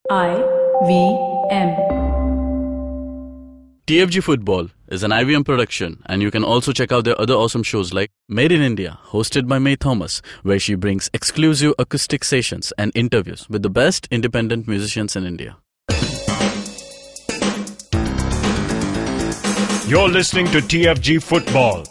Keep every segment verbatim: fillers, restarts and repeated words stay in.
I V M. T F G Football is an I V M production, and you can also check out their other awesome shows like Made in India, hosted by May Thomas, where she brings exclusive acoustic sessions and interviews with the best independent musicians in India. You're listening to T F G Football.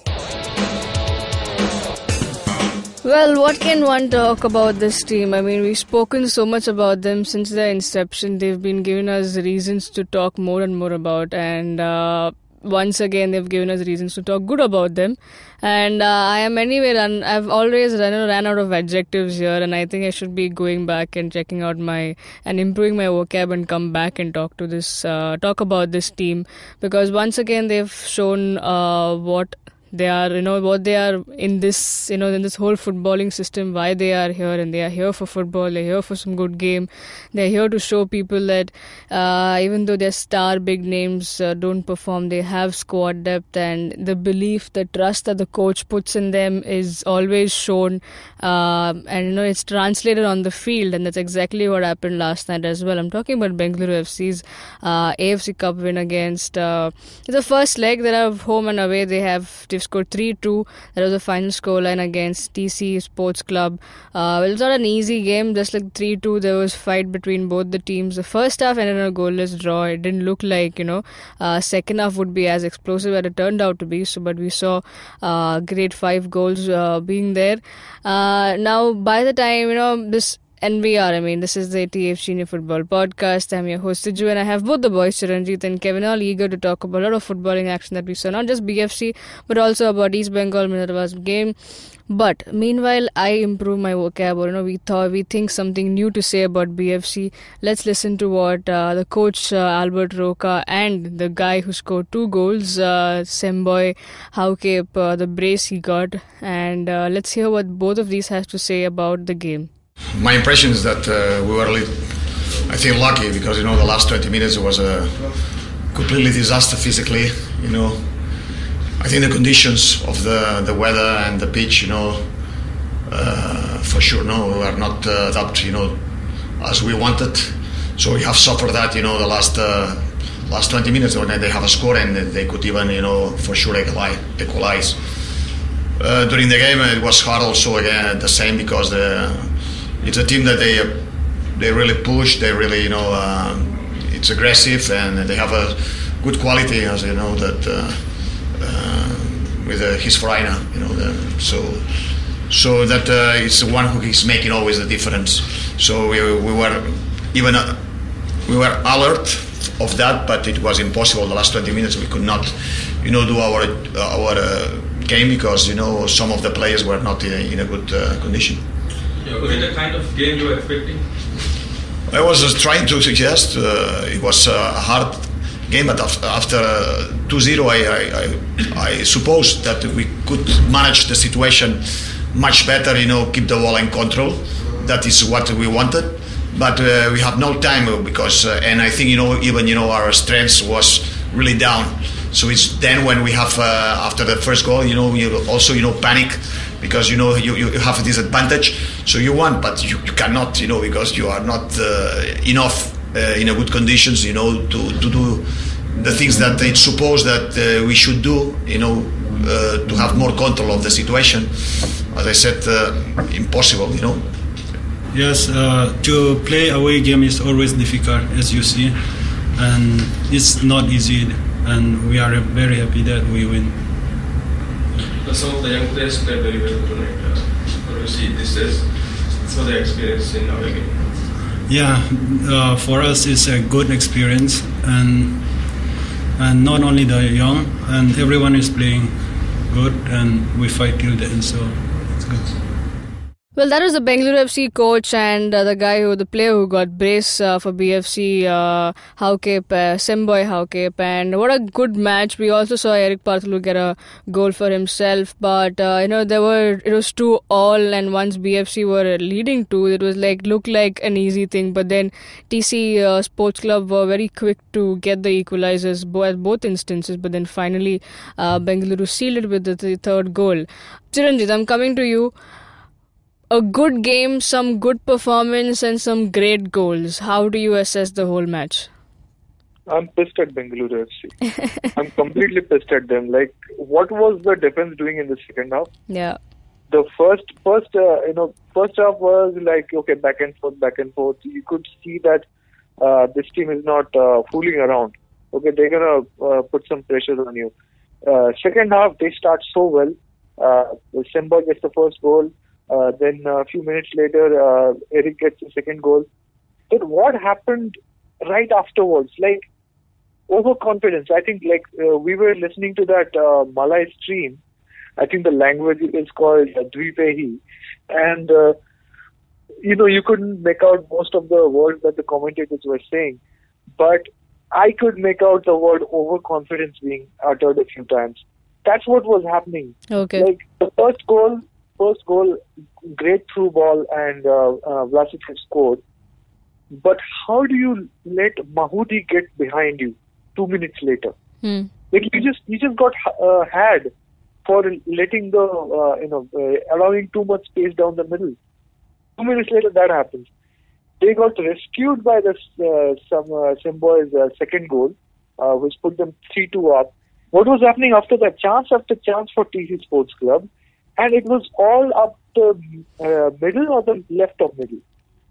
Well, what can one talk about this team? I mean, we've spoken so much about them since their inception. They've been giving us reasons to talk more and more about, and uh, once again, they've given us reasons to talk good about them. And uh, I am anyway run. I've always run, ran out of adjectives here, and I think I should be going back and checking out my and improving my vocab and come back and talk to this, uh, talk about this team, because once again they've shown uh, what. They are, you know, what they are in this, you know, in this whole footballing system, why they are here, and they are here for football, they're here for some good game. They're here to show people that uh, even though their star big names uh, don't perform, they have squad depth, and the belief, the trust that the coach puts in them is always shown, uh, and, you know, it's translated on the field, and that's exactly what happened last night as well. I'm talking about Bengaluru F C's uh, A F C Cup win against, uh, the first leg. They have home and away, they have scored three two. That was the final scoreline against T C Sports Club. Uh, well, it was not an easy game, just like three two. There was fight between both the teams. The first half ended in a goalless draw. It didn't look like, you know, uh, second half would be as explosive as it turned out to be. So, but we saw uh, great five goals uh, being there. Uh, now, by the time, you know, this N V R, I mean, this is the T F G Senior Football Podcast. I'm your host, Siju, and I have both the boys, Chiranjit and Kevin, all eager to talk about a lot of footballing action that we saw, not just B F C, but also about East Bengal Minerva's game. But meanwhile, I improve my vocab. Or, you know, we thought we think something new to say about B F C. Let's listen to what uh, the coach uh, Albert Roca and the guy who scored two goals, uh, Semboi Haokip, uh, the brace he got, and uh, let's hear what both of these has to say about the game. My impression is that uh, we were, a little, I think, lucky because, you know, the last twenty minutes was a completely disaster physically. You know, I think the conditions of the, the weather and the pitch, you know, uh, for sure, no, we were not uh, adapted, you know, as we wanted. So we have suffered that, you know, the last uh, last twenty minutes when they have a score and they could even, you know, for sure equalize. Uh, during the game, it was hard also again the same because the. It's a team that they they really push. They really, you know, uh, it's aggressive and they have a good quality, as you know, that uh, uh, with uh, his Farina, you know, the, so so that uh, it's the one who is making always the difference. So we, we were even uh, we were alert of that, but it was impossible. The last twenty minutes we could not, you know, do our our uh, game because, you know, some of the players were not in a, in a good uh, condition. Yeah, was it the kind of game you were expecting? I was uh, trying to suggest uh, it was a hard game, but after uh, two zero, I, I, I, I suppose that we could manage the situation much better, you know, keep the ball in control. That is what we wanted, but uh, we have no time because, uh, and I think, you know, even, you know, our strength was really down. So it's then when we have, uh, after the first goal, you know, you also, you know, panic because, you know, you, you have a disadvantage. So you want, but you, you cannot, you know, because you are not uh, enough uh, in a good conditions, you know, to, to do the things that it's supposed that uh, we should do, you know, uh, to have more control of the situation. As I said, uh, impossible, you know. Yes, uh, to play away game is always difficult, as you see, and it's not easy. And we are very happy that we win. But some of the young players played very well tonight. Uh, what do you see this is for the experience in our game? Yeah, uh, for us it's a good experience, and and not only the young, and everyone is playing good, and we fight till the end, so it's good. Well, that was the Bengaluru F C coach and uh, the guy who, the player who got brace uh, for B F C, uh, Haokip, uh, Semboi Haokip, and what a good match. We also saw Eric Parthulu get a goal for himself, but uh, you know, there were, it was two all, and once B F C were leading two, it was like, looked like an easy thing, but then T C uh, Sports Club were very quick to get the equalizers bo- at both instances, but then finally uh, Bengaluru sealed it with the, the third goal. Chiranjit, I'm coming to you. a good game, some good performance, and some great goals. How do you assess the whole match? I'm pissed at Bengaluru F C. I'm completely pissed at them. Like, what was the defense doing in the second half? Yeah. The first, first, uh, you know, first half was like, okay, back and forth, back and forth. You could see that uh, this team is not uh, fooling around. Okay, they're gonna uh, put some pressure on you. Uh, second half, they start so well. Uh, Semboi gets the first goal. Uh, then a few minutes later, uh, Eric gets the second goal. But what happened right afterwards? Like, overconfidence. I think, like, uh, we were listening to that uh, Malay stream. I think the language is called uh, Dvipehi. And, uh, you know, you couldn't make out most of the words that the commentators were saying. But I could make out the word overconfidence being uttered a few times. That's what was happening. Okay. Like, the first goal, first goal, great through ball, and uh, uh, Vlasic scored. But how do you let Mahudi get behind you two minutes later? Hmm. Like, you just you just got uh, had for letting the uh, you know uh, allowing too much space down the middle. Two minutes later, that happens. They got rescued by the uh, some uh, Semboi's uh, second goal, uh, which put them three two up. What was happening after that? Chance after chance for T C Sports Club, and it was all up the uh, middle or the left of middle.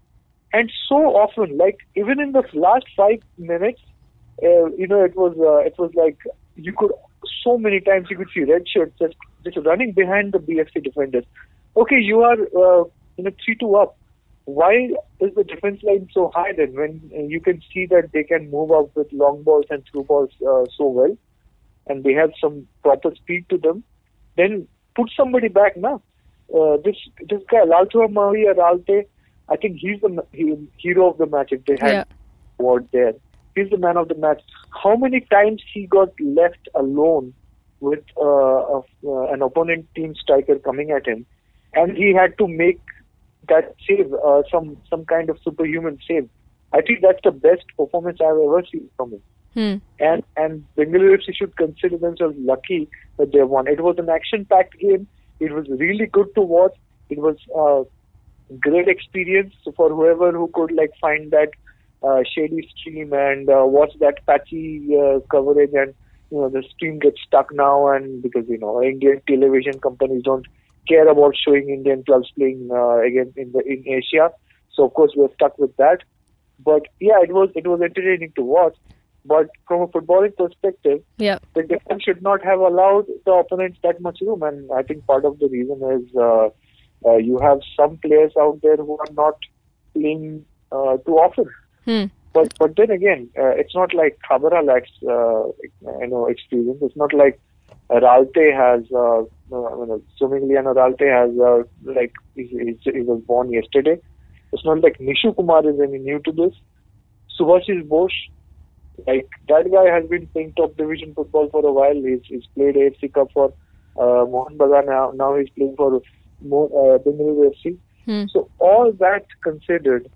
And so often, like even in the last five minutes, uh, you know, it was uh, it was like you could so many times you could see red shirts just just running behind the B F C defenders. Okay, you are uh, you know three two up. Why is the defense line so high then? When uh, you can see that they can move up with long balls and through balls uh, so well, and they have some proper speed to them, then put somebody back now. Uh, this this guy Laltua Maria Ralte. I think he's the he, hero of the match if they had Yeah. award there. He's the man of the match. How many times he got left alone with uh, a, uh, an opponent team striker coming at him, and he had to make that save, uh, some some kind of superhuman save. I think that's the best performance I've ever seen from him. Hmm. And and Bengaluru F C should consider themselves lucky that they won. It was an action-packed game. It was really good to watch. It was uh, great experience for whoever who could like find that uh, shady stream and uh, watch that patchy uh, coverage, and you know the stream gets stuck now, and because you know Indian television companies don't care about showing Indian clubs playing uh, again in the in Asia, so of course we're stuck with that. But yeah, it was it was entertaining to watch. But from a footballing perspective, Yeah. the defense should not have allowed the opponents that much room, and I think part of the reason is uh, uh, you have some players out there who are not playing uh, too often. Hmm. But but then again, uh, it's not like Khabara lacks uh, you know experience. It's not like Ralte has uh, uh, you know, Sumingliano Ralte has uh, like he, he, he was born yesterday. It's not like Nishu Kumar is any new to this. Subhashis Bose. Like, that guy has been playing top division football for a while. He's, he's played A F C Cup for uh, Mohan Bagan. Now, now he's playing for Mo, uh, Bengaluru F C. Hmm. So all that considered,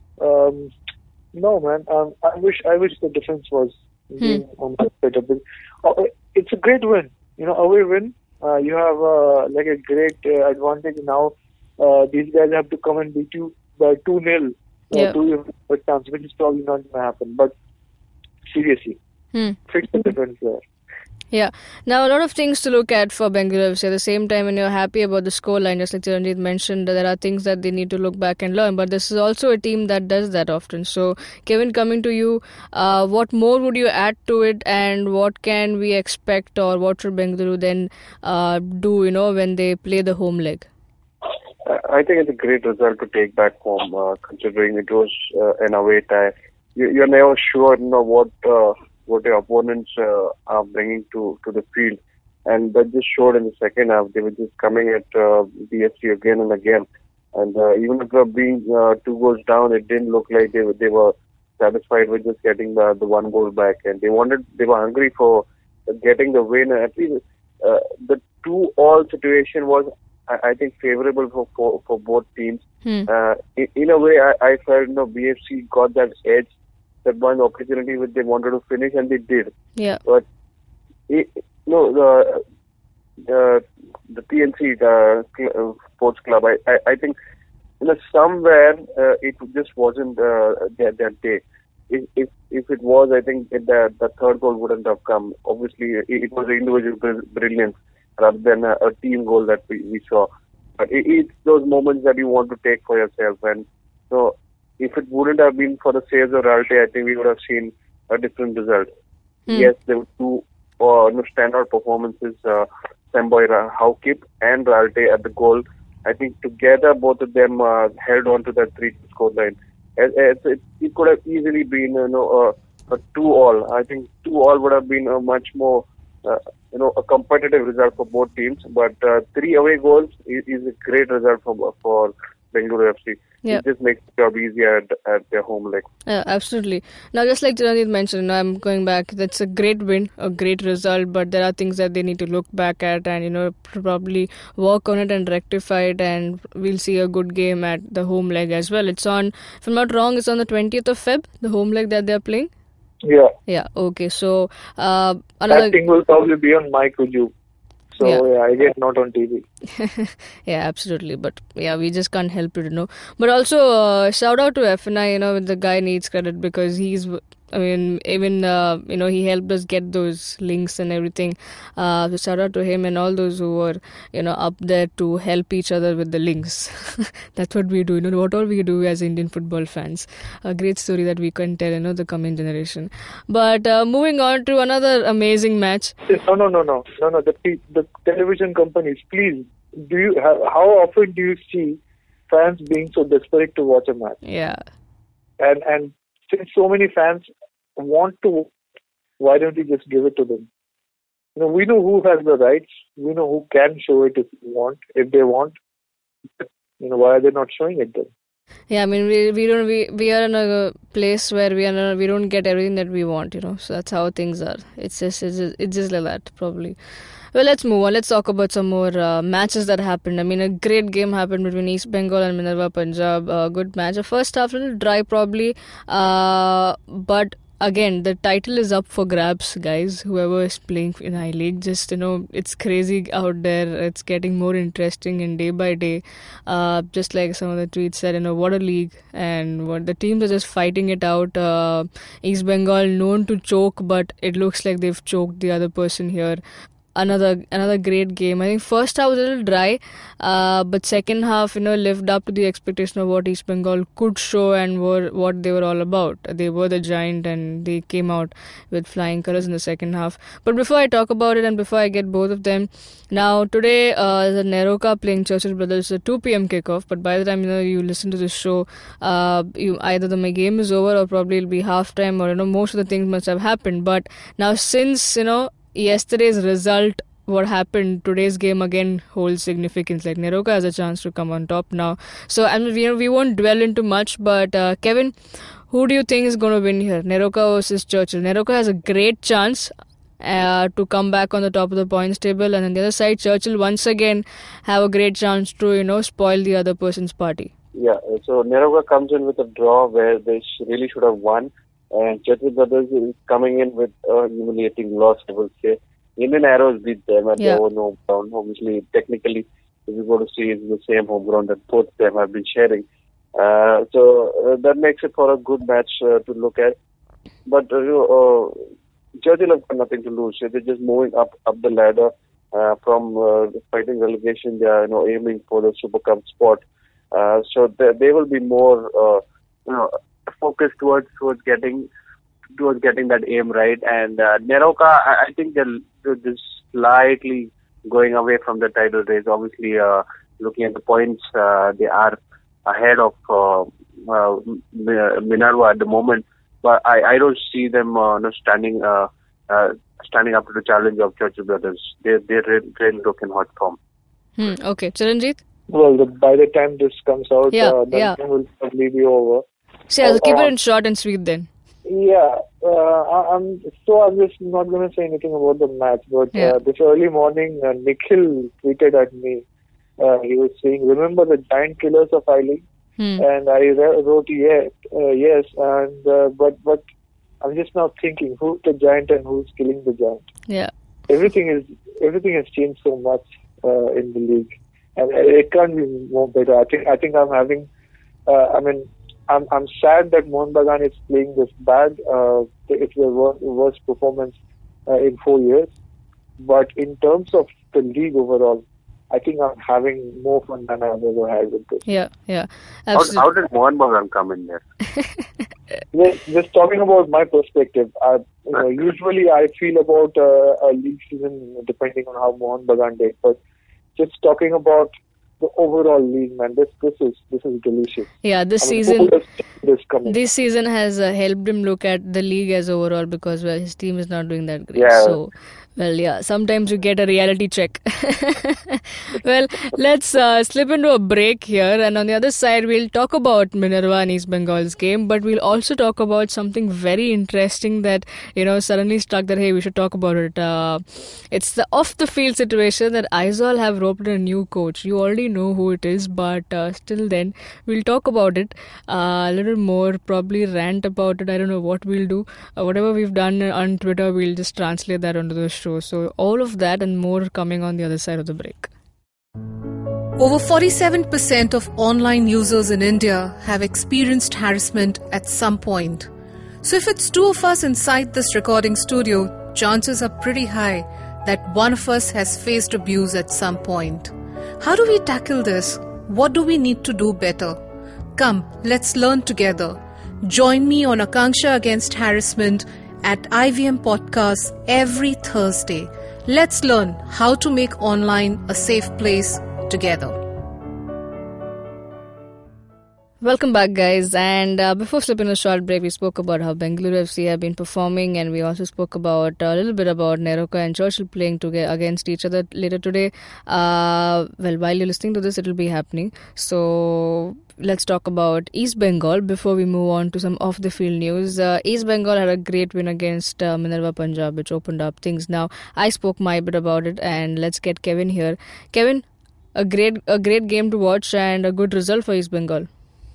um, no man. Um, I wish I wish the defense was Hmm. on that better. But, uh, it's a great win. You know, away win. Uh, you have uh, like a great uh, advantage now. Uh, these guys have to come and beat you by two nil. Uh, Yeah. to your chance, which is probably not going to happen. But seriously, Hmm. fix the difference there. Yeah. Now, a lot of things to look at for Bengaluru F C. At the same time, when you're happy about the scoreline, just like Chiranjit mentioned, there are things that they need to look back and learn. But this is also a team that does that often. So, Kevin, coming to you, uh, what more would you add to it, and what can we expect, or what should Bengaluru then uh, do, you know, when they play the home leg? I think it's a great result to take back home, uh, considering it was uh, an away tie. You, you're never sure, you know, what uh, what your opponents uh, are bringing to, to the field, and that just showed in the second half. They were just coming at uh, B F C again and again, and uh, even after being uh, two goals down, it didn't look like they were, they were satisfied with just getting the, the one goal back, and they wanted they were hungry for getting the win. At least uh, the two all situation was, I think, favorable for for, for both teams. Hmm. Uh, in, in a way, I, I felt, you know, B F C got that edge, that one opportunity which they wanted to finish, and they did. Yeah. But it, no, the the the T N C, the uh, sports club, I, I I think you know, somewhere uh, it just wasn't uh, their, their day. If, if if it was, I think it, the the third goal wouldn't have come. Obviously, it, it was an individual br- brilliance rather than a, a team goal that we, we saw. But it, it's those moments that you want to take for yourself. And so, if it wouldn't have been for the saves of Ralte, I think we would have seen a different result. Hmm. Yes, there were two uh, no, standout performances, uh, Semboi Haokip and Ralte at the goal. I think together both of them uh, held on to that three two score line. It, it, it could have easily been, you know, a, a two all. I think two all would have been a much more, uh, you know, a competitive result for both teams. But uh, three away goals is, is a great result for for Bengaluru F C. Yep. It just makes the job easier at, at their home leg. Yeah, absolutely. Now, just like Janadit mentioned, you know, I'm going back. That's a great win, a great result, but there are things that they need to look back at and, you know, probably work on it and rectify it, and we'll see a good game at the home leg as well. It's on, if I'm not wrong, it's on the twentieth of February, the home leg that they're playing? Yeah. Yeah, okay. So, uh, another... That thing will probably be on my Kuju. So, yeah. yeah, I guess not on T V. Yeah, absolutely. But, yeah, we just can't help it, you know. But also, uh, shout out to F N I, you know, the guy needs credit because he's, I mean, even, uh, you know, he helped us get those links and everything. Uh, so shout out to him and all those who were, you know, up there to help each other with the links. That's what we do, you know, what all we do as Indian football fans. A great story that we can tell, you know, the coming generation. But uh, moving on to another amazing match. No, no, no, no, no, no. The, the television companies, please, do you have, how often do you see fans being so desperate to watch a match? Yeah. And, and, since so many fans want to, why don't you just give it to them? You know, we know who has the rights. We know who can show it if they want. If they want, you know, why are they not showing it then? Yeah, I mean, we we don't we, we are in a place where we are not, we don't get everything that we want, you know. So that's how things are. It's just it's just, it's just like that probably. Well, let's move on. Let's talk about some more uh, matches that happened. I mean, a great game happened between East Bengal and Minerva Punjab. A good match. The first half a little dry probably, uh, but again, the title is up for grabs, guys. Whoever is playing in I League, just, you know, it's crazy out there. It's getting more interesting and day by day. Uh, just like some of the tweets said, you know, what a league, and what the teams are just fighting it out. Uh, East Bengal known to choke, but it looks like they've choked the other person here. Another another great game. I think first half was a little dry, uh, but second half, you know, lived up to the expectation of what East Bengal could show and were what they were all about. They were the giant and they came out with flying colours in the second half. But before I talk about it and before I get both of them, now today uh, the Neroka playing Churchill Brothers, a two p.m. kickoff. But by the time, you know, you listen to this show, uh, you either the game is over or probably it'll be half time, or, you know, most of the things must have happened. But now since, you know, yesterday's result, what happened, today's game again holds significance. Like, Neroka has a chance to come on top now. So, I mean, we, we won't dwell into much, but uh, Kevin, who do you think is going to win here? Neroka versus Churchill. Neroka has a great chance uh, to come back on the top of the points table, and on the other side, Churchill once again have a great chance to, you know, spoil the other person's party. Yeah, so Neroka comes in with a draw where they really should have won. And Churchill Brothers is coming in with a humiliating loss, I would say. Indian Arrows beat them at yeah. their own home ground. Obviously, technically, if you go to see, it's the same home ground that both of them have been sharing. Uh, so uh, that makes it for a good match uh, to look at. But uh, uh, Churchill have got nothing to lose. So they're just moving up up the ladder uh, from uh, fighting relegation. They are, you know, aiming for the Super Cup spot. Uh, so they, they will be more, uh, you know, focused towards towards getting towards getting that aim right. And uh, Neroka, I, I think they're, they're just slightly going away from the title race. Obviously, uh, looking at the points, uh, they are ahead of uh, uh, Minerva at the moment. But I, I don't see them uh, no, standing uh, uh, standing up to the challenge of Churchill Brothers. They they really, really look in hot form. Hmm, okay, Chiranjeet? Well, the, by the time this comes out, yeah, uh, the yeah. game will probably be over. So yeah, uh, keep it in short and sweet then. Yeah, uh, I, I'm so I'm just not going to say anything about the match. But yeah. uh, this early morning, uh, Nikhil tweeted at me. Uh, he was saying, "Remember the giant killers of I League?" Hmm. And I re- wrote yes, uh, yes. And uh, but but I'm just now thinking, who's the giant and who's killing the giant? Yeah. Everything is everything has changed so much uh, in the league. And it can't be more better. I think I think I'm having. Uh, I mean, I'm I'm sad that Mohun Bagan is playing this bad. Uh, it's the worst, worst performance uh, in four years. But in terms of the league overall, I think I'm having more fun than I've ever had with this. Yeah, yeah. How, how did Mohun Bagan come in there? just, just talking about my perspective, I, you know, usually I feel about uh, a league season depending on how Mohun Bagan did. But just talking about the overall league, man, this this is this is delicious. Yeah, this I mean, season, this, coming? this season has uh, helped him look at the league as overall because well, his team is not doing that great. Yeah. So, well, yeah, sometimes you get a reality check. Well, let's uh, slip into a break here, and on the other side, we'll talk about Minerva and East Bengal's game, but we'll also talk about something very interesting that you know suddenly struck that hey, we should talk about it. Uh, it's the off-the-field situation that Aizawl have roped in a new coach. You already know who it is, but uh, still then we'll talk about it uh, a little more, probably rant about it. I don't know what we'll do. Uh, whatever we've done on Twitter, we'll just translate that onto the show. So all of that and more coming on the other side of the break. Over forty-seven percent of online users in India have experienced harassment at some point. So if it's two of us inside this recording studio, chances are pretty high that one of us has faced abuse at some point. How do we tackle this? What do we need to do better? Come, let's learn together. Join me on Akanksha Against Harassment at I V M Podcast every Thursday. Let's learn how to make online a safe place together. Welcome back, guys. And uh, before slipping a short break, we spoke about how Bengaluru F C have been performing, and we also spoke about uh, a little bit about Roca and Churchill playing together against each other later today. Uh, well, while you're listening to this, it'll be happening. So let's talk about East Bengal before we move on to some off-the-field news. Uh, East Bengal had a great win against uh, Minerva Punjab, which opened up things. Now, I spoke my bit about it, and let's get Kevin here. Kevin, a great, a great game to watch and a good result for East Bengal.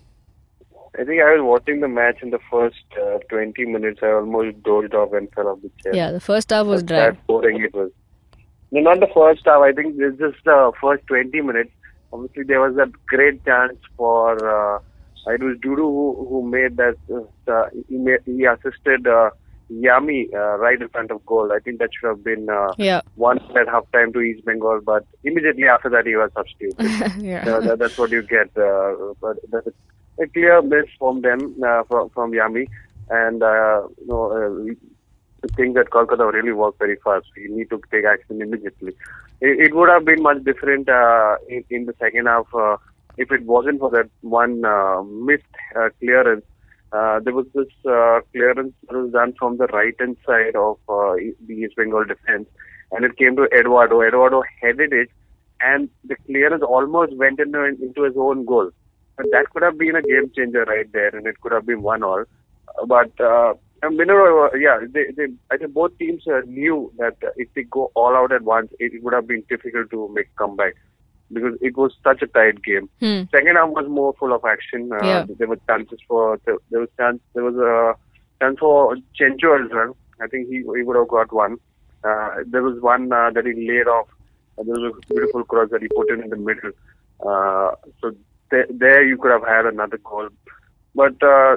I think I was watching the match in the first uh, twenty minutes. I almost dozed off and fell off the chair. Yeah, the first half was dry. That boring it was. No, not the first half. I think this is the first twenty minutes. Obviously, there was that great chance for. Uh, it was Dudu who, who made that. Uh, he, made, he assisted uh, Yami uh, right in front of goal. I think that should have been uh, yeah. one at half time to East Bengal, but immediately after that he was substituted. yeah. So that, that's what you get. Uh, but that's a clear miss from them, uh, from, from Yami, and uh, you know, uh, the thing that Kolkata really worked very fast. You need to take action immediately. It, it would have been much different uh, in, in the second half uh, if it wasn't for that one uh, missed uh, clearance. Uh, there was this uh, clearance that was done from the right hand side of uh, the East Bengal defense, and it came to Eduardo. Eduardo headed it, and the clearance almost went into, into his own goal. But that could have been a game changer right there, and it could have been one all. Uh, but uh, Minerva, yeah, they, they, I think both teams uh, knew that uh, if they go all out at once, it, it would have been difficult to make a comeback because it was such a tight game. Hmm. Second half was more full of action. Uh, yeah. There were chances for there, there was chance there was a chance for Chencho as well. I think he he would have got one. Uh, there was one uh, that he laid off. Uh, there was a beautiful cross that he put in in the middle. Uh, so th- there you could have had another goal, but. Uh,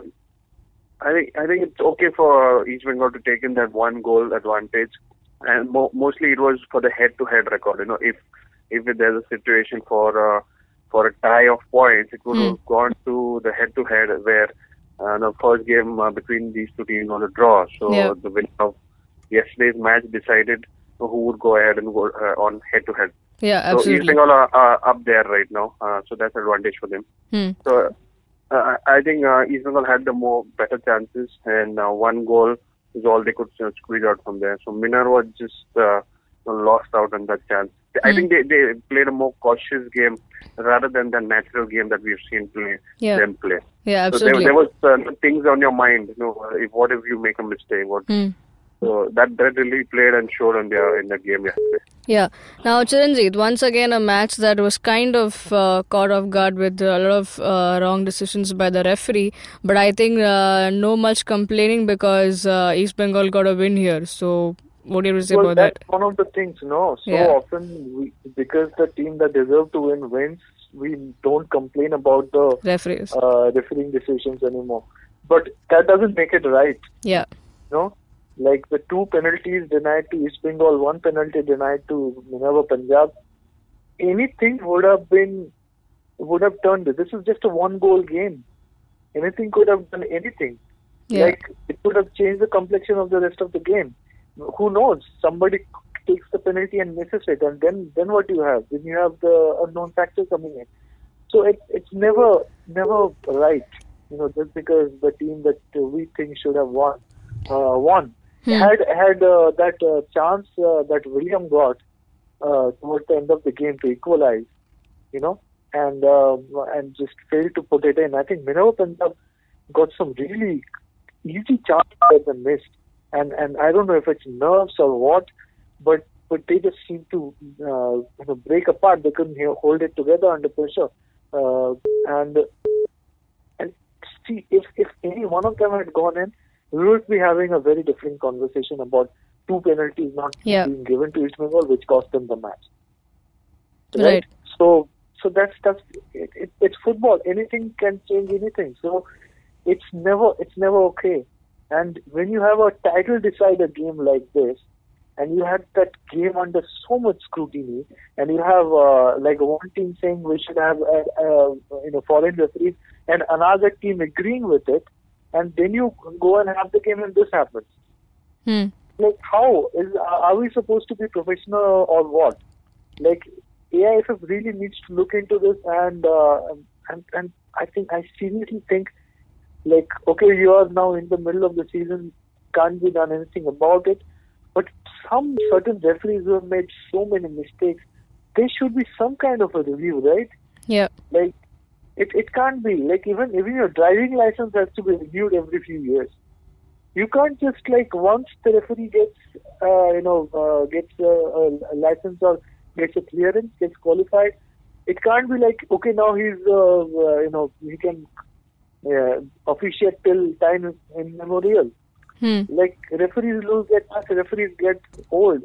I think I think it's okay for East Bengal to take in that one goal advantage, and mo- mostly it was for the head-to-head record. You know, if if there's a situation for uh, for a tie of points, it would mm. have gone to the head-to-head where uh, the first game uh, between these two teams was a draw. So yeah. the winner of yesterday's match decided who would go ahead and go uh, on head-to-head. Yeah, absolutely. So East Bengal are, are up there right now, uh, so that's an advantage for them. Mm. So. Uh, I think uh, East Bengal had the more better chances, and uh, one goal is all they could uh, squeeze out from there. So Minerva just uh, lost out on that chance. Mm. I think they, they played a more cautious game rather than the natural game that we've seen play, yeah. them play. Yeah, absolutely. So there, there was uh, things on your mind. You know, if what if you make a mistake? What? Mm. So that that really played and showed on their in the game yesterday. Yeah. Now, Chiranjeev, once again a match that was kind of uh, caught off guard with a lot of uh, wrong decisions by the referee. But I think uh, no much complaining because uh, East Bengal got a win here. So What do you have to say well, about that's that? one of the things, no? So Yeah. often, we, because the team that deserve to win wins, we don't complain about the Referees. uh, refereeing decisions anymore. But that doesn't make it right, Yeah. no? Like the two penalties denied to East Bengal, one penalty denied to Minerva Punjab. Anything would have been, would have turned it. This is just a one-goal game. Anything could have done anything. Yeah. Like, it could have changed the complexion of the rest of the game. Who knows? Somebody takes the penalty and misses it, and then, then what do you have? Then you have the unknown factor coming in. So it, it's never never right, you know, just because the team that uh, we think should have won, uh, won. Hmm. Had had uh, that uh, chance uh, that William got uh, towards the end of the game to equalize, you know, and uh, and just failed to put it in. I think Minerva Punjab got some really easy chances and missed. And and I don't know if it's nerves or what, but but they just seem to uh, you know, break apart. They couldn't he- hold it together under pressure. Uh, and and see, if if any one of them had gone in, we would be having a very different conversation about two penalties not Yeah. being given to East Bengal, which cost them the match. Right. So so that's that's it, it, it's football. Anything can change anything. So it's never it's never okay. And when you have a title decider game like this, and you had that game under so much scrutiny, and you have uh, like one team saying we should have uh, uh, you know foreign referees, and another team agreeing with it, and then you go and have the game and this happens. Hmm. Like, how is are we supposed to be professional or what? Like, A I F F really needs to look into this, and uh, and and I think I seriously think, like, okay, you are now in the middle of the season, can't be done anything about it, but some certain referees who have made so many mistakes, there should be some kind of a review, right? Yeah. Like, it, it can't be like even even your driving license has to be reviewed every few years. You can't just, like, once the referee gets uh, you know uh, gets uh, a license or gets a clearance, gets qualified, it can't be like, okay, now he's uh, uh, you know he can uh, officiate till time immemorial. Hmm. Like, referees lose their touch, referees get old,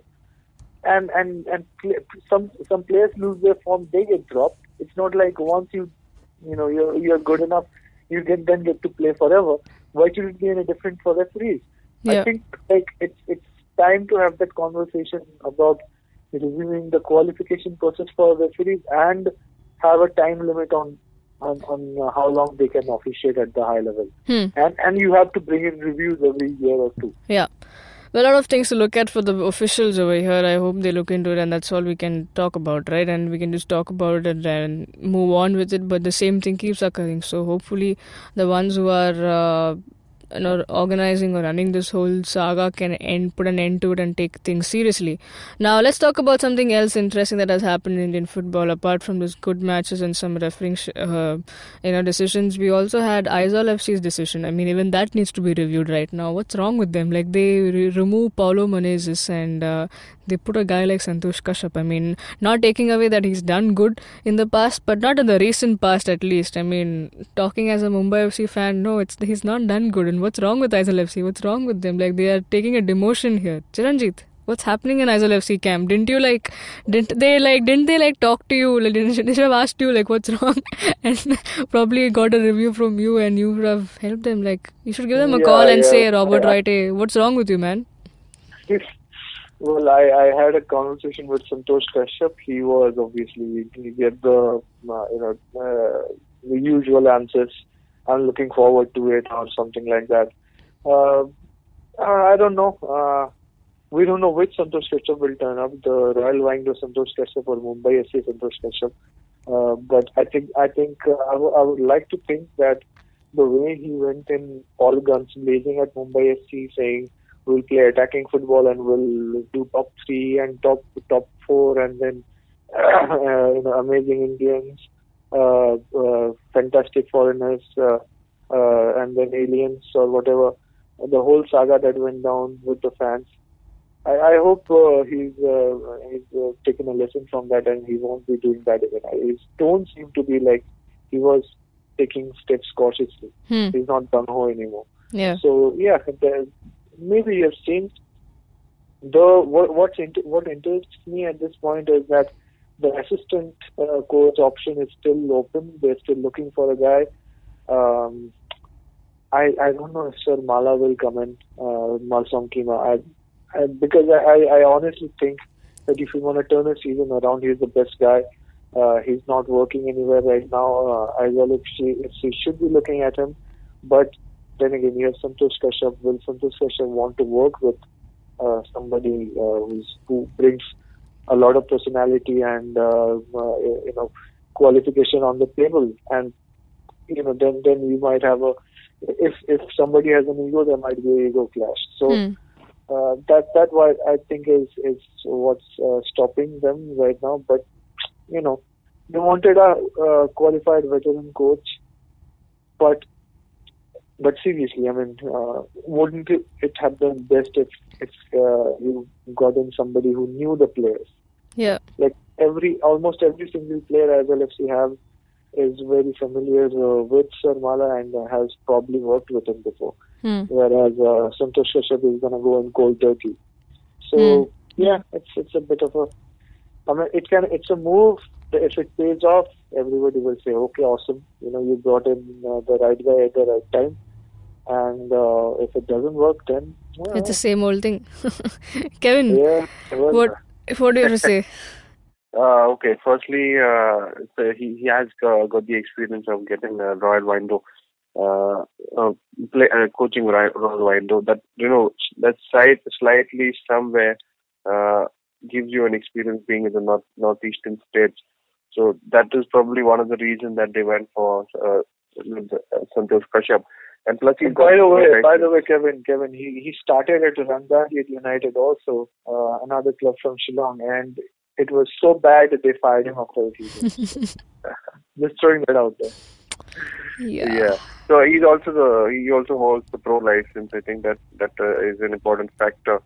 and and and pl- some some players lose their form, they get dropped. It's not like once you you know you're you're good enough, you get then get to play forever. Why should it be any different for referees? Yeah. I think, like, it's it's time to have that conversation about reviewing the qualification process for referees and have a time limit on on, on uh, how long they can officiate at the high level. Hmm. And and you have to bring in reviews every year or two. Yeah. Well, a lot of things to look at for the officials over here. I hope they look into it, and that's all we can talk about, right? And we can just talk about it and move on with it. But the same thing keeps occurring. So hopefully, the ones who are uh, you know organizing or running this whole saga can end, put an end to it, and take things seriously. Now, let's talk about something else interesting that has happened in Indian football. Apart from this good matches and some refereeing, sh- uh, you know, decisions, we also had Aizawl F C's decision. I mean, even that needs to be reviewed right now. What's wrong with them? Like, they re- remove Paulo Menezes and uh, they put a guy like Santosh Kashyap. I mean, not taking away that he's done good in the past, but not in the recent past at least. I mean, talking as a Mumbai F C fan, no, it's he's not done good. And what's wrong with Aizawl F C? What's wrong with them? Like, they are taking a demotion here. Chiranjit, what's happening in Aizawl F C camp? Didn't you like? Didn't they like? Didn't they like talk to you? Like, didn't, they should have asked you like what's wrong, and probably got a review from you, and you would have helped them. Like, you should give them a Yeah, call and yeah. say, Robert Yeah. Wright, hey, what's wrong with you, man? Well, I, I had a conversation with Santosh Kashyap. He was obviously, he get the uh, you know uh, the usual answers. I'm looking forward to it or something like that. Uh, I don't know. Uh, we don't know which Santosh Kashyap will turn up, the Royal Wangdo Santosh Kashyap or Mumbai S C Santosh Kashyap. Uh, but I think I think uh, I, w- I would like to think that the way he went in all guns blazing at Mumbai S C, saying we'll play attacking football and we'll do top three and top top four, and then uh, you know amazing Indians, uh, uh, fantastic foreigners, uh, uh, and then aliens or whatever. The whole saga that went down with the fans. I, I hope uh, he's uh, he's uh, taken a lesson from that and he won't be doing that again. His tone seemed to be like he was taking steps cautiously. Hmm. He's not gung ho anymore. Yeah. So yeah, the, maybe he has changed. the what what's inter- what interests me at this point is that the assistant uh, coach option is still open. They're still looking for a guy. Um, I I don't know if Sir Mala will come in, uh, Malsong Kima. I, I because I, I honestly think that if you want to turn a season around, he's the best guy. Uh, he's not working anywhere right now. Uh, I well, if she if she should be looking at him, but then again, you have Santosh Kashyap. Will Santosh Kashyap want to work with uh, somebody uh, who's, who brings a lot of personality and uh, uh, you know qualification on the table? And you know, then then we might have a if if somebody has an ego, there might be an ego clash. So. Hmm. Uh, that that what I think is is what's uh, stopping them right now. But you know, they wanted a uh, qualified veteran coach. But but seriously, I mean, uh, wouldn't it, it have been best if if uh, you got in somebody who knew the players? Yeah. Like every almost every single player as L F C have is very familiar uh, with Sir Mala and uh, has probably worked with him before. Hmm. Whereas uh, Santosh Kashyap is going to go in cold turkey. So hmm. yeah, it's it's a bit of a. I mean, it can it's a move. If it pays off, everybody will say, "Okay, awesome. You know, you brought in uh, the right guy at the right time." And uh, if it doesn't work, then well, it's the same old thing. Kevin, yeah, well, what what do you have to say? Uh, okay, firstly, uh, so he, he has uh, got the experience of getting uh, Royal Wando, uh, uh, play, uh, coaching Royal Wando. That, you know, that side slightly somewhere uh, gives you an experience being in the north, northeastern states. So that is probably one of the reasons that they went for uh, Santosh Kashyap. And plus, he's by the way, by the way, Kevin, Kevin, he he started at Rangbali United also, uh, another club from Shillong, and it was so bad that they fired him after a season. Just throwing that out there. Yeah. Yeah. So he's also the he also holds the pro license. I think that that uh, is an important factor.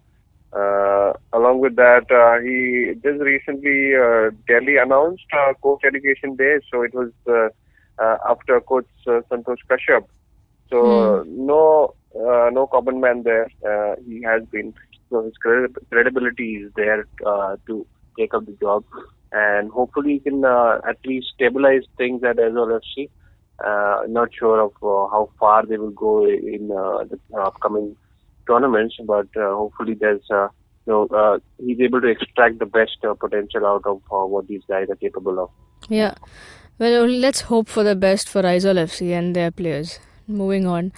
Uh, along with that, uh, he just recently uh, Delhi announced uh, coach education day. So it was uh, uh, after coach uh, Santosh Kashyap. So mm. no uh, no common man there. Uh, he has been so his credi- credibility is there uh, to take up the job, and hopefully he can uh, at least stabilize things at S L F C. Uh, not sure of uh, how far they will go in uh, the upcoming tournaments, but uh, hopefully there's uh, you know uh, he's able to extract the best uh, potential out of uh, what these guys are capable of. Yeah, well, let's hope for the best for S L F C and their players. Moving on,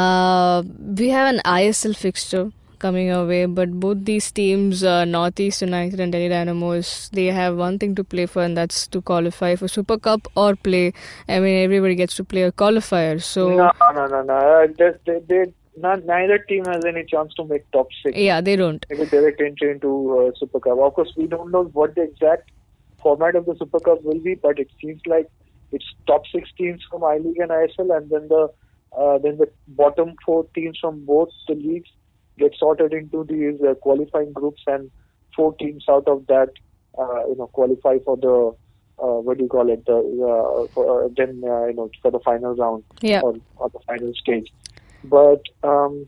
uh, we have an I S L fixture coming our way, but both these teams, uh, Northeast United and Delhi Dynamos, they have one thing to play for, and that's to qualify for Super Cup or play. I mean, everybody gets to play a qualifier. So no, no, no, no. Uh, they, they, they, not, neither team has any chance to make top six. Yeah, they don't. Make a direct entry into uh, Super Cup. Of course, we don't know what the exact format of the Super Cup will be, but it seems like it's top six teams from I League and I S L, and then the uh, then the bottom four teams from both the leagues get sorted into these uh, qualifying groups, and four teams out of that, uh, you know, qualify for the uh, what do you call it? The uh, for, uh, then uh, you know for the final round yeah. or, or the final stage. But um,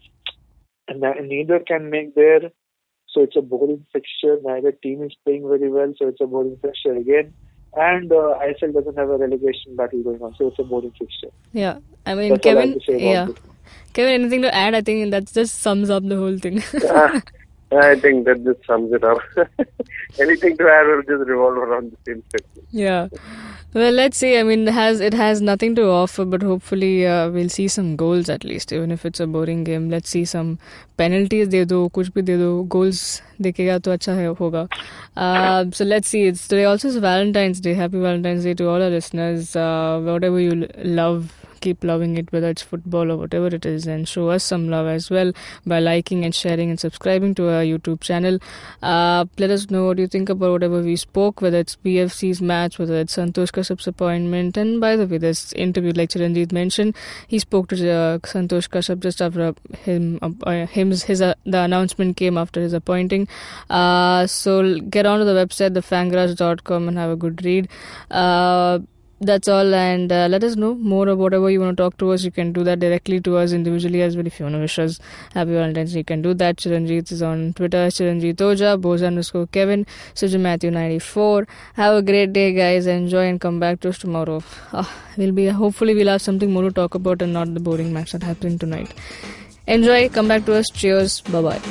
and neither can make their, so it's a boring fixture. Neither team is playing very well, so it's a boring fixture again. And uh, I S L doesn't have a relegation battle going on, so it's a boring fixture. Yeah, I mean, That's Kevin. I Yeah. This. Kevin, anything to add? I think that just sums up the whole thing. uh, I think that just sums it up. Anything to add will just revolve around the same thing. Yeah. Well, let's see. I mean, it has it has nothing to offer, but hopefully uh, we'll see some goals at least, even if it's a boring game. Let's see some penalties. De do, kuch bhi de do. Goals dekega to acha hai hoga. Uh, so let's see. It's today also is Valentine's Day. Happy Valentine's Day to all our listeners. Uh, whatever you love, keep loving it, whether it's football or whatever it is, and show us some love as well by liking and sharing and subscribing to our YouTube channel. Uh, let us know what you think about whatever we spoke, whether it's B F C's match, whether it's Santosh Kashyap's appointment. And by the way, this interview, like Chiranjeet mentioned, he spoke to uh, Santosh Kashyap just after him, uh, him his uh, the announcement came after his appointing. Uh, so get on to the website, the fangarage dot com, and have a good read. Uh, that's all, and uh, let us know more about whatever you want to talk to us. You can do that directly to us individually as well. If you want to wish us happy Valentine's Day, you can do that. Chiranjeet is on Twitter, Chiranjeet Oja, Boza underscore Kevin, Sujan Matthew ninety-four. Have a great day, guys. Enjoy and come back to us tomorrow. Ah, we'll be hopefully we'll have something more to talk about and not the boring match that happened tonight. Enjoy, come back to us. Cheers. Bye bye.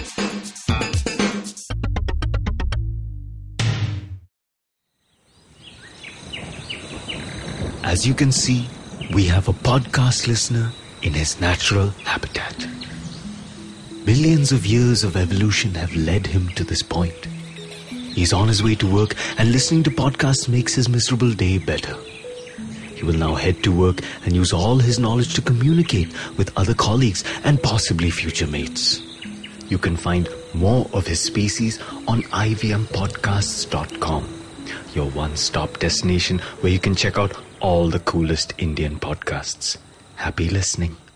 As you can see, we have a podcast listener in his natural habitat. Billions of years of evolution have led him to this point. He's on his way to work, and listening to podcasts makes his miserable day better. He will now head to work and use all his knowledge to communicate with other colleagues and possibly future mates. You can find more of his species on I V M podcasts dot com, your one-stop destination where you can check out all the coolest Indian podcasts. Happy listening.